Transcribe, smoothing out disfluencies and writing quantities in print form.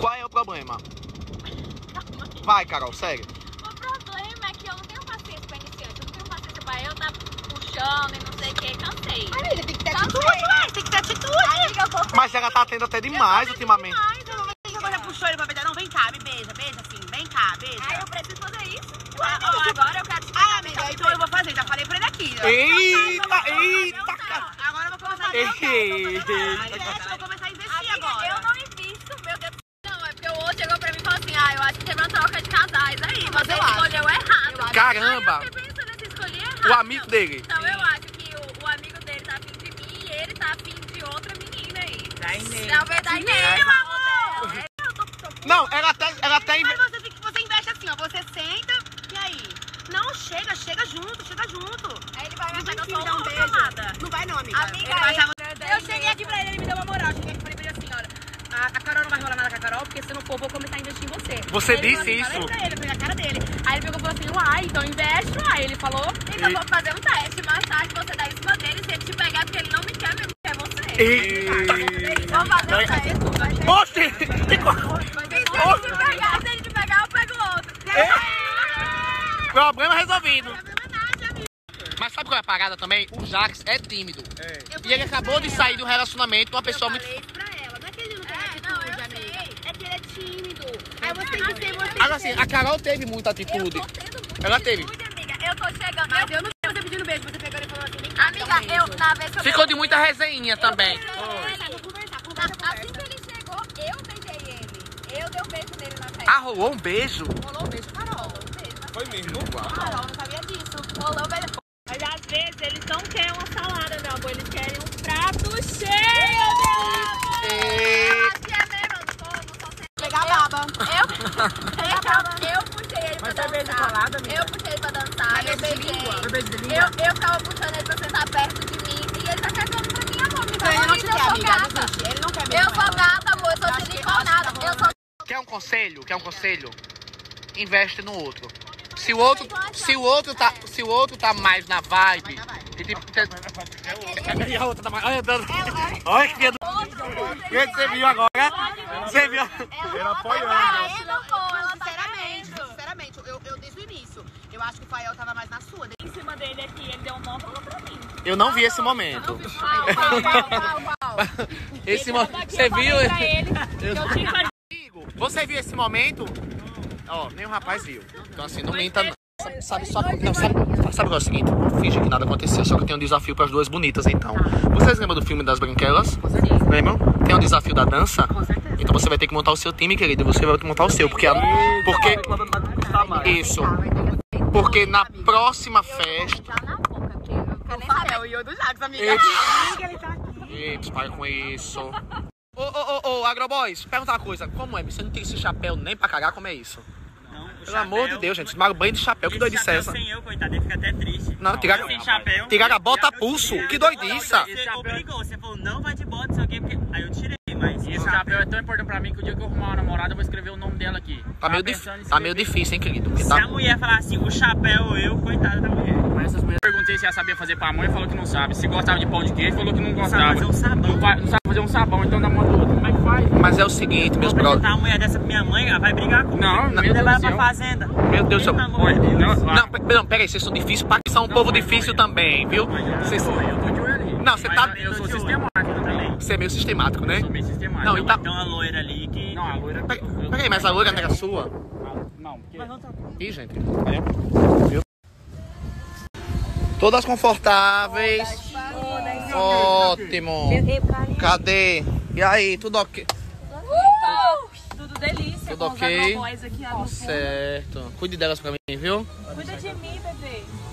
Qual é o problema? Vai, Carol, sério. O problema é que eu não tenho paciência pra iniciante. Eu não tenho paciência pra eu estar puxando e não sei o que. Cansei. Amiga, tem que ter atitude, ué. Tem que ter atitude. Amiga, eu tô... Mas ela tá tendo até demais ultimamente. Você puxou ele pra beijar. Não, vem cá, me beija, beija assim. Vem cá, beija. Ai, eu preciso fazer isso. Agora eu quero te pegar. Ai, amiga, então eu vou fazer. Já falei pra ele aqui. Eita, cara. Agora eu vou começar a investir. Vou começar a investir agora. Eu não invisto, meu Deus. Não, é porque o outro chegou pra mim e falou assim, eu acho que teve uma troca de casais aí. Mas Você eu acho. escolheu errado. Caramba. Aí eu fiquei pensando nesse escolhi errado. O amigo dele. Então eu acho que o amigo dele tá afim de mim e ele tá afim de outra menina aí. Talvez da Inês, amor dela. Não, ela até Mas você investe assim, ó. Você senta e aí? Não, chega junto. Aí ele vai me Não achar vai que me eu dar sou um uma beijo. amada. Não vai não, amiga. Amiga, Ele vai achar eu cheguei aqui pra ele me deu uma moral. Cheguei aqui e falei pra ele assim, olha, a Carol não vai rolar nada com a Carol, porque se não for, eu vou começar a investir em você. Você Ele disse falou assim, isso? Falei pra ele, eu falei na cara dele. Aí ele pegou e falou assim, uai, então investe, uai. Ele falou, Então eu vou fazer um teste mais tarde, você dá em cima dele, se ele te pegar, porque ele não me quer mesmo, quer você. Vamos fazer um teste. Oxi! Se ele te pegar, eu pego outro. Problema resolvido. Mas sabe qual é a parada também? O Jax é tímido. E ele acabou de sair de um relacionamento com uma pessoa muito... Eu falei isso pra ela, não é que ele não tem não, atitude, eu amiga. sei. É que ele é tímido. Aí você tem que ser, você Agora assim, a Carol teve muita atitude. Eu tô tendo muita Ela teve. atitude, amiga. Eu tô chegando. Mas eu não sei você pedindo beijo, você pegou e falou assim, vem cá, me dá um Amiga, beijo. na vez que eu Ficou de muita resenha também. Assim que ele chegou, eu beijei ele. Eu dei um beijo nele na festa. Ah, rolou um beijo? Rolou um beijo, Carol. Foi mesmo? Carol, não sabia disso. Rolou um beijo. Mas às vezes eles não querem uma salada, meu amor. Eles querem um prato cheio, meu amor. Acho que é mesmo, eu não tô sendo... Pegar a baba. Eu puxei ele pra dançar. Eu puxei ele pra dançar. Eu beijei. Beijo de língua. Eu ficava puxando ele pra sentar perto de mim. E ele tá cagando pra mim, amor. Me Então ele não te quer, eu sou amiga. gata. Desiste. Ele não quer Eu mesmo. sou gata, amor. Eu sou siliconada. Eu sou... Quer um conselho? Investe no outro. Se o outro tá mais na vibe. E tipo, e a outra tá mais. Olha, olha que medo. Você viu agora? Você viu? Ela apoiando. Ela tá Sinceramente, eu desde o início. Eu acho que o Fael tava mais na sua. Em cima dele aqui, ele deu um nó pra mim. Eu não vi esse momento. Esse momento. Você viu? Pra ele, eu tinha Você viu esse momento? Ó, nem o rapaz viu. Então assim, não minta não. Sabe qual é o seguinte? Finge que nada aconteceu, só que tem um desafio para as duas bonitas, então. Vocês lembram do filme das Branquelas? Lembram? Tem um desafio da dança? Então você vai ter que montar o seu time, querido, e você vai ter que montar o seu, porque isso. Porque na próxima festa... O Fael e eu do Jax, amiga. Eita, para com isso. Ô, Agroboys, pergunta uma coisa. Como é? Você não tem esse chapéu nem pra cagar? Como é isso? Pelo amor de Deus, gente. Tomaram banho de chapéu. Que doidice é essa? Sem eu, coitado, ele fica até triste. Não, Sem chapéu. tiraram a bota a pulso. Que doidice. Você obrigou, você falou, não vai de bota, não sei o quê, porque... Aí eu tirei, mas... E esse chapéu é tão importante pra mim que o dia que eu arrumar uma namorada, eu vou escrever o nome dela aqui. Tá meio difícil, hein, querido? Porque Se tá... a mulher falar assim, o chapéu eu, coitada da mulher. Mas essas mulheres... Perguntei se ela sabia fazer pra mãe, falou que não sabe. Se gostava de pão de queijo, falou que não gostava. Não sabe fazer um sabão. Não sabe fazer um sabão, então dá uma outra. Como é que faz? Mas é o seguinte, meus Vou brothers... apresentar uma mulher dessa pra minha mãe, ela vai brigar comigo. Não, meu Deus levar ela do pra céu. fazenda. Meu Deus do céu. Pelo amor de Deus. Não, peraí, vocês são difíceis, pra que são um povo difícil também, viu? Vocês... Eu tô de olho ali. Não, você tá... Eu sou sistemático também. Você é meio sistemático, né? Eu sou meio sistemático. Não, e tá... Tem uma loira ali que... Não, a loira... Peraí, mas a loira não era sua? Não, porque... Ih, gente. Viu? Todas confortáveis. Ótimo. Cadê? E aí, tudo ok? Tudo delícia. Tudo com os ok? agroboys aqui no fundo. Certo. Cuide delas pra mim, viu? Cuida de mim, bebê.